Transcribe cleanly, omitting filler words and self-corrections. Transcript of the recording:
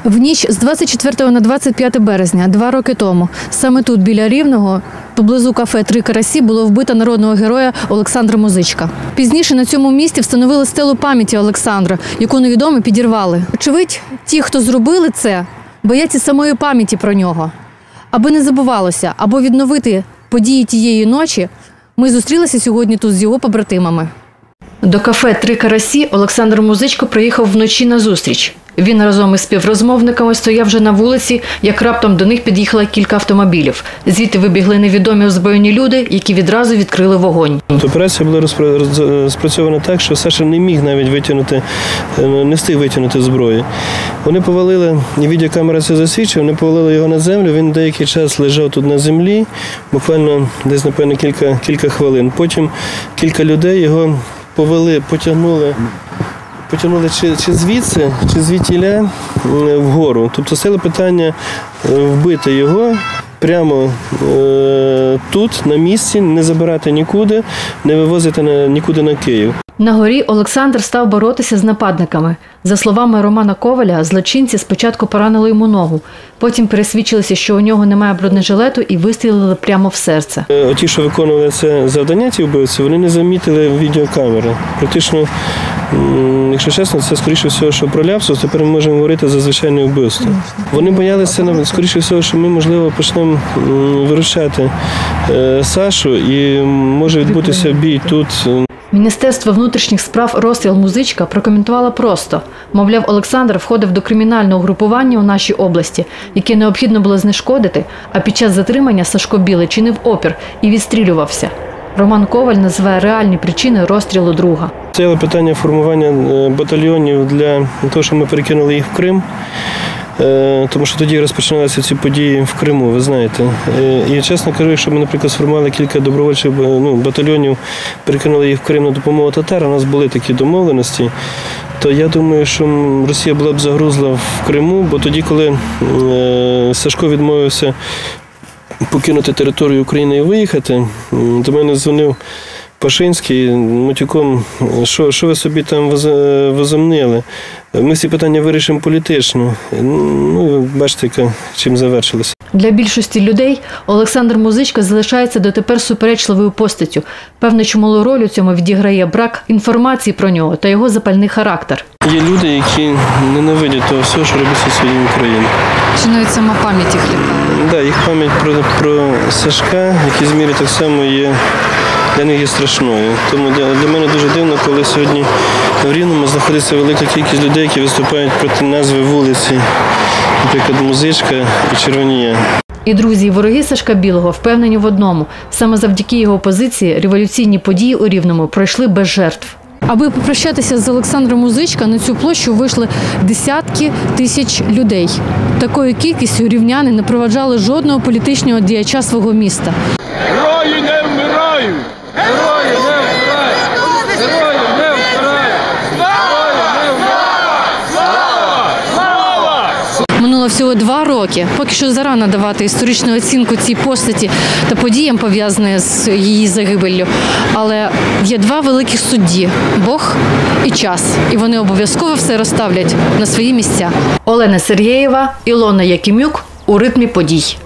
В ніч з 24 на 25 березня, 2 роки тому, саме тут, біля Рівного, поблизу кафе «Три карасі» було вбито народного героя Олександра Музичка. Пізніше на цьому місці встановили стелу пам'яті Олександра, яку невідомі підірвали. Очевидь, ті, хто зробили це, бояться самої пам'яті про нього. Аби не забувалося, або відновити події тієї ночі, ми зустрілися сьогодні тут з його побратимами. До кафе «Три карасі» Олександр Музичко приїхав вночі на зустріч. Він разом із співрозмовниками стояв вже на вулиці, як раптом до них під'їхало кілька автомобілів. Звідти вибігли невідомі озброєні люди, які відразу відкрили вогонь. Операція була розпрацьована так, що Саша не міг навіть не встиг витягнути зброю. Вони повалили, і відеокамера це засвідчує, вони повалили його на землю, він деякий час лежав тут на землі, буквально десь, напевно, кілька хвилин. Потім кілька людей його повели, потягнули чи звідси, чи звідтіля вгору. Тобто стало питання вбити його прямо тут, на місці, не забирати нікуди, не вивозити нікуди на Київ. На горі Олександр став боротися з нападниками. За словами Романа Коваля, злочинці спочатку поранили йому ногу, потім пересвідчилися, що у нього немає бронежилету і вистрілили прямо в серце. Ті, що виконували це завдання, ці вбивці, вони не замітили відеокамери. Практично, якщо чесно, це скоріше всього, що про ляпсус, тепер ми можемо говорити за звичайне вбивство. Вони боялися, скоріше всього, що ми, можливо, почнемо виручати Сашу і може відбутися бій тут. Міністерство внутрішніх справ розстріл Музичка прокоментувало просто. Мовляв, Олександр входив до кримінального групування у нашій області, яке необхідно було знешкодити, а під час затримання Сашко Білий чинив опір і відстрілювався. Роман Коваль називає реальні причини розстрілу друга. Це питання формування батальйонів для того, щоб ми перекинули їх в Крим. Тому що тоді розпочиналися ці події в Криму, ви знаєте. І, чесно кажу, якщо ми, наприклад, сформували кілька добровольчих батальйонів, перекинули їх в Крим на допомогу татар, у нас були такі домовленості, то я думаю, що Росія була б загрузла в Криму, бо тоді, коли Сашко відмовився покинути територію України і виїхати, до мене дзвонив Пашинський матюком, що ви собі там возомнили. Ми всі питання вирішимо політично. Ну, бачите, чим завершилося. Для більшості людей Олександр Музичко залишається дотепер суперечливою постаттю. Певно, чималу роль у цьому відіграє брак інформації про нього та його запальний характер. Є люди, які ненавидять того всього, що робиться сьогодні в Україні. Чи навіть сама пам'ять їх лякає? Так, їх пам'ять про Сашка, в якій мірі так само є, для них є страшною. Тому для мене дуже дивно, коли сьогодні в Рівному знаходиться велика кількість людей, які виступають проти назви вулиці, наприклад, Музичка і Червонія. І друзі, і вороги Сашка Білого впевнені в одному. Саме завдяки його позиції революційні події у Рівному пройшли без жертв. Аби попрощатися з Олександром Музичка, на цю площу вийшли десятки тисяч людей. Такою кількістю рівняни не проваджали жодного політичного діяча свого міста. Герої не вмирають! Герої не вмирають! Герої не вмирають! Герої не вмирають! Слава! Слава! Минуло всього 2 роки. Поки що зарано давати історичну оцінку цій постаті та подіям, пов'язаним з її загибеллю. Але є 2 великих судді – Бог і час. І вони обов'язково все розставлять на свої місця. Олена Сергєєва, Ілона Якимюк у ритмі подій.